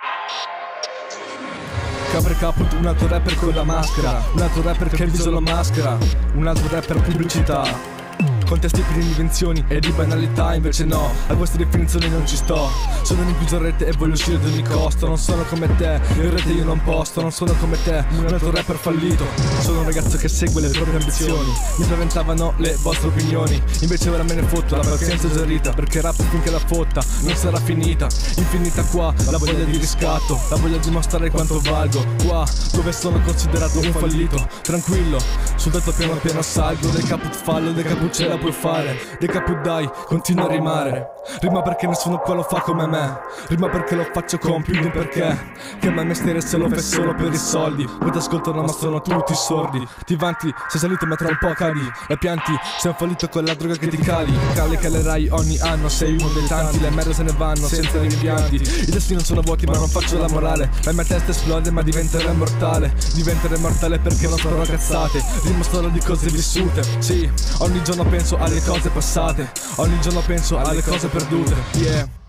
Capre Caput, un altro rapper con la maschera, un altro rapper che il viso lo maschera, un altro rapper pubblicità. Contesti pieni di invenzioni e di banalità, invece no, a queste definizioni non ci sto. Sono rinchiuso in rete e voglio uscire ad ogni costo. Non sono come te, in rete io non posto. Non sono come te, un altro rapper fallito. Sono un ragazzo che segue le proprie ambizioni. Mi spaventavano le vostre opinioni, invece ora me ne fotto, la pazienza è esaurita. Perché rap finché la fotta non sarà finita. Infinita qua, la voglia di riscatto, la voglia di mostrare quanto valgo. Qua, dove sono considerato un fallito. Tranquillo, sul tetto piano piano salgo. Dei caput fallo, dei caput ce la puoi fare. Dei caput dai, continua a rimare. Rima perché nessuno qua lo fa come me. Rima perché lo faccio con più di un perché. Che a me mestiere se lo fai solo per i soldi. Poi ti ascoltano ma sono tutti sordi. Ti vanti, sei salito ma tra un po' cadi. La pianti, sei un fallito con la droga che ti cali. Cale calerai ogni anno, sei uno dei tanti. Le merda se ne vanno senza rimpianti. I testi non sono vuoti ma non faccio la morale. La mia testa esplode ma diventerò immortale. Diventerò immortale perché non sparo cazzate. Rimo solo di cose vissute. Sì, ogni giorno penso alle cose passate. Ogni giorno penso alle cose perdute. Yeah.